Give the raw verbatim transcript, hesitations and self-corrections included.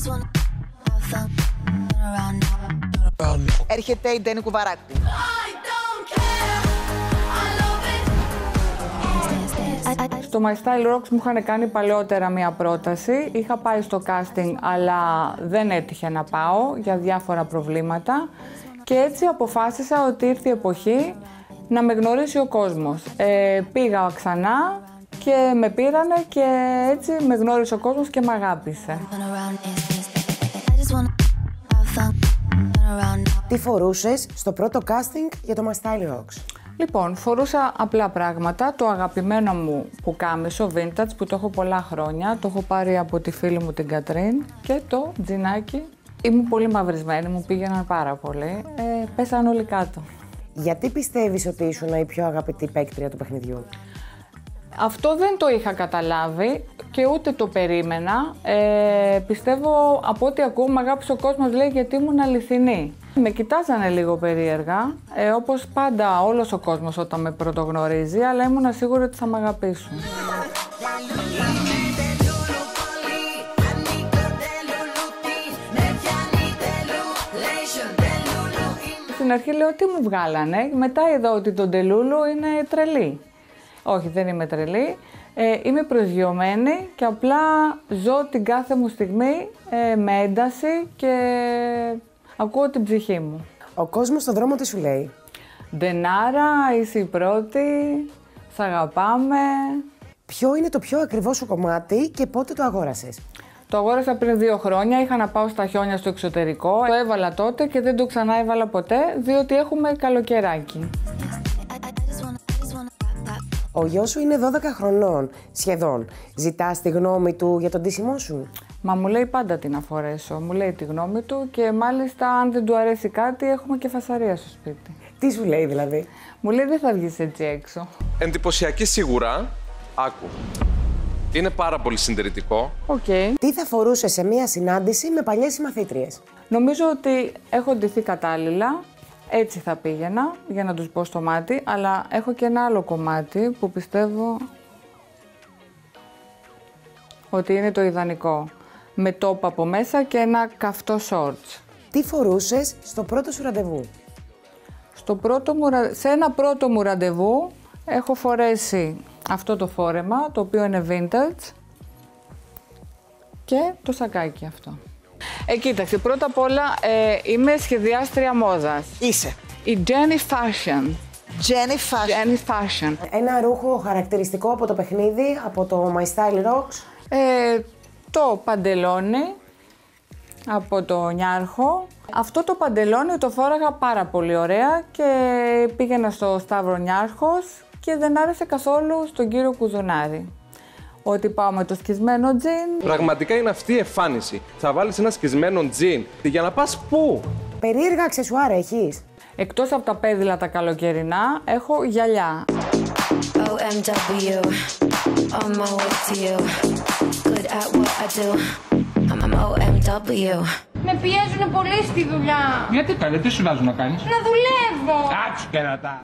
Έρχεται η Ντέννη Κουβαράκου. Στο My Style Rocks μου είχαν κάνει παλαιότερα μία πρόταση. Είχα πάει στο casting, αλλά δεν έτυχε να πάω για διάφορα προβλήματα. Και έτσι αποφάσισα ότι ήρθε η εποχή να με γνωρίσει ο κόσμος. Ε, πήγα ξανά και με πήρανε και έτσι με γνώρισε ο κόσμος και με αγάπησε. Τι φορούσες στο πρώτο casting για το My Style Rocks? Λοιπόν, φορούσα απλά πράγματα, το αγαπημένο μου πουκάμισο vintage που το έχω πολλά χρόνια, το έχω πάρει από τη φίλη μου την Κατρίν, και το τζινάκι. Ήμουν πολύ μαυρισμένη, μου πήγαιναν πάρα πολύ, ε, πέσαν όλοι κάτω. Γιατί πιστεύεις ότι ήσουν η πιο αγαπητή παίκτρια του παιχνιδιού? Αυτό δεν το είχα καταλάβει και ούτε το περίμενα. Ε, πιστεύω από ό,τι ακούω, με αγάπησε ο κόσμος, λέει, γιατί ήμουν αληθινή. Με κοιτάζανε λίγο περίεργα, ε, όπως πάντα όλος ο κόσμος όταν με πρωτογνωρίζει, αλλά ήμουν σίγουρη ότι θα με αγαπήσουν. Στην αρχή λέω τι μου βγάλανε, μετά είδα ότι το Ντελούλου είναι τρελή. Όχι, δεν είμαι τρελή, ε, είμαι προσγειωμένη και απλά ζω την κάθε μου στιγμή ε, με ένταση και ακούω την ψυχή μου. Ο κόσμος στον δρόμο τι σου λέει? Ντενάρα, είσαι η πρώτη, σ' αγαπάμε. Ποιο είναι το πιο ακριβό σου κομμάτι και πότε το αγόρασες? Το αγόρασα πριν δύο χρόνια, είχα να πάω στα χιόνια στο εξωτερικό. Το έβαλα τότε και δεν το ξανά έβαλα ποτέ, διότι έχουμε καλοκαιράκι. Ο γιος σου είναι δώδεκα χρονών, σχεδόν. Ζητάς τη γνώμη του για τον ντύσιμό σου? Μα μου λέει πάντα τι να φορέσω, μου λέει τη γνώμη του και μάλιστα αν δεν του αρέσει κάτι έχουμε και φασαρία στο σπίτι. Τι σου λέει δηλαδή? Μου λέει δεν θα βγεις έτσι έξω. Εντυπωσιακή σίγουρα, άκου. Είναι πάρα πολύ συντηρητικό. Okay. Τι θα φορούσε σε μία συνάντηση με παλιές συμμαθήτριες? Νομίζω ότι έχω ντυθεί κατάλληλα, έτσι θα πήγαινα για να τους πω στο μάτι, αλλά έχω και ένα άλλο κομμάτι που πιστεύω ότι είναι το ιδανικό. Με τόπ από μέσα και ένα καυτό shorts. Τι φορούσες στο πρώτο σου ραντεβού? Στο πρώτο μου, σε ένα πρώτο μου ραντεβού έχω φορέσει αυτό το φόρεμα, το οποίο είναι vintage, και το σακάκι αυτό. Ε, κοίταξε, πρώτα απ' όλα ε, είμαι σχεδιάστρια μόδας. Είσαι. Η Jenny Fashion. Jenny Fashion. Jenny Fashion. Ένα ρούχο χαρακτηριστικό από το παιχνίδι, από το My Style Rocks. Ε, το παντελόνι από το Νιάρχο. Αυτό το παντελόνι το φόραγα πάρα πολύ ωραία και πήγαινα στο Σταύρο Νιάρχος και δεν άρεσε καθόλου στον κύριο Κουδουνάρη. Ότι πάω με το σκισμένο τζιν. Πραγματικά είναι αυτή η εμφάνιση. Θα βάλεις ένα σκισμένο τζιν για να πας πού? Περίεργα αξεσουάρ έχεις? Εκτός από τα πέδιλα τα καλοκαιρινά, έχω γυαλιά. Ο εμ ντάμπλιου, on my way to you. Good at what I do. I'm ο εμ ντάμπλιου. Με πιέζουν πολύ στη δουλειά. Γιατί καλέ, τι σου βάζουν να κάνεις? Να δουλεύω. Κάτσου και να τα.